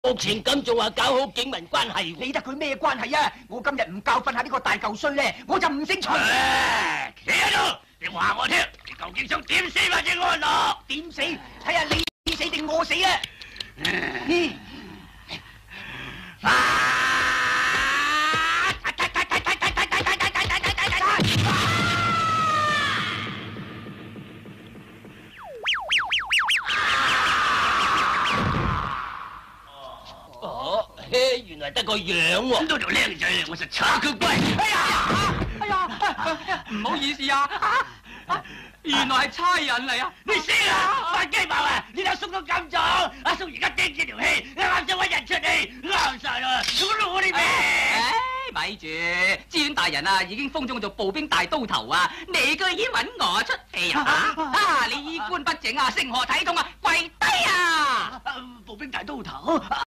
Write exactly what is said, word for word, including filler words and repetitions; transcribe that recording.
目前咁做啊，搞好警民關係。 理得佢咩關係啊？我今日唔教訓下呢個大舊衰咧，我就唔識除。 企喺度，你話我聽，你究竟想點死或者安樂？ 點死？睇下你死定我死啊！啊！ 哦，嘿，原來得個樣喎。咁多條靚仔，我實插佢龜。 哎呀！哎呀！ 唔好意思啊，原來係差人嚟啊！ 你死啦！發雞毛啊！你阿叔都咁做，阿叔而家盯住條氣，啱啱想揾人出氣，啱晒啦！咁攞你命！ 咪住，知縣大人啊，已經封咗我做步兵大刀頭啊！你居然揾我出氣啊！啊！你衣冠不整啊，成何體統啊！跪低啊！ 步兵大刀頭。